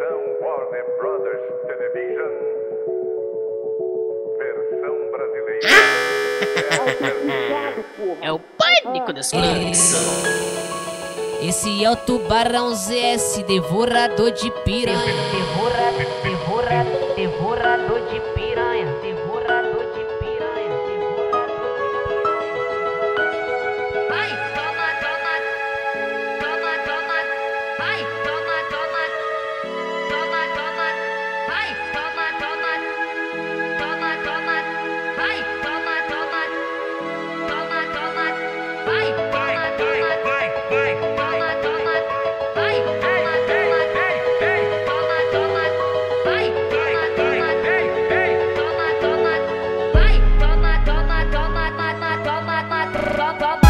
Atenção, Warner Brothers Television. Versão brasileira. É o pânico das clãs. Esse é o Tubarão ZS, devorador de piranha. Devorador de piranha. Devorador de piranha. Vai, toma, toma. Toma, toma. Vai, toma, toma. Toma, toma. Vai, toma, toma. Toma, toma. Vai, toma, toma. Toma, toma. Vai, toma, toma. Vai. Toma, toma. Vai, toma, toma. Toma, toma. Vai, toma, toma. Toma, toma. Vai, toma, toma. Toma, toma, toma.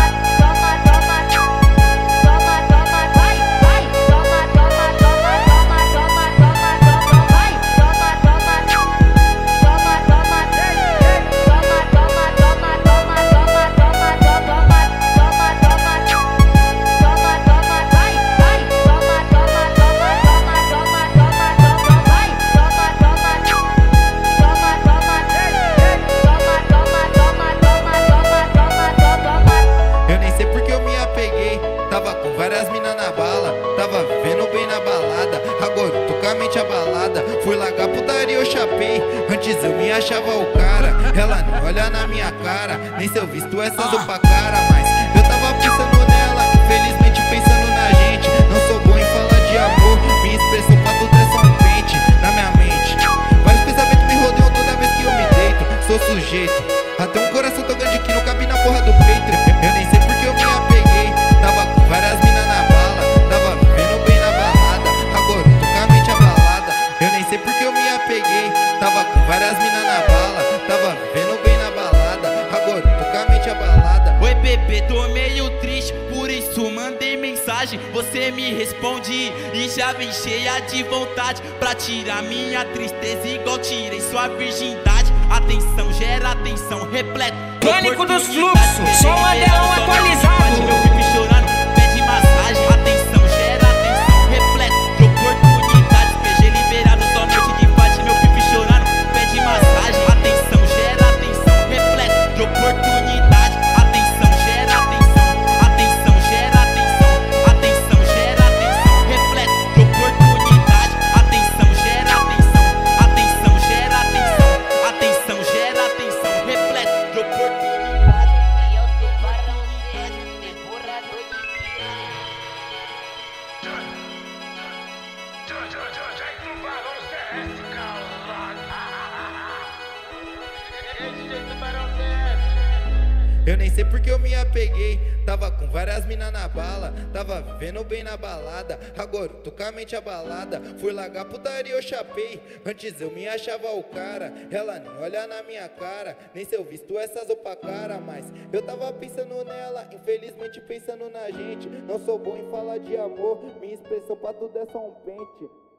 Eu nem sei porque eu me apeguei. Tava com várias minas na bala, tava vivendo bem na balada. Agora eu tô com a mente abalada. Fui largar putaria, eu chapei. Antes eu me achava o cara. Ela não olha na minha cara, nem se eu visto essa sopa cara. Mas eu tava pensando nela, infelizmente pensando na gente. Não sou bom em falar de amor, minha expressão pra tudo é só um pente na minha mente. Vários pensamentos me rodeiam toda vez que eu me deito. Sou sujeito, até um coração tão grande que não cabe na porra do peito. Eu nem sei porque eu me apeguei. Tava com várias minas na bala, tava vivendo bem na balada. Agora eu tô com a mente abalada. Eu nem sei porque eu me apeguei. Tava com várias minas na bala, tava vivendo bem na balada. Agora eu tô com a mente abalada. Oi bebê, tô meio triste, por isso mandei mensagem. Você me responde e já vem cheia de vontade pra tirar minha tristeza igual tirei sua virgindade. Atenção, gera atenção, repleto. Pânico dos fluxos, só um Adelão atualizado. Meu pipi chorando, pede massagem. Atenção, gera atenção, repleto de oportunidades. PG liberado, só noite de paz. Meu pipi chorando, pede massagem. Atenção, gera atenção, repleto de oportunidades. Atenção, gera atenção. Atenção, gera atenção. Atenção, gera atenção, repleto de oportunidades. Atenção, gera atenção. Atenção, gera atenção. Atenção, gera atenção, repleto de oportunidades. Eu nem sei porque eu me apeguei. Tava com várias minas na bala, tava vivendo bem na balada. Agora eu tô com a mente abalada. Fui largar putaria, eu chapei. Antes eu me achava o cara. Ela nem olha na minha cara, nem se eu visto essas roupas cara. Mas eu tava pensando nela, infelizmente pensando na gente. Não sou bom em falar de amor, minha expressão pra tudo é só um pente.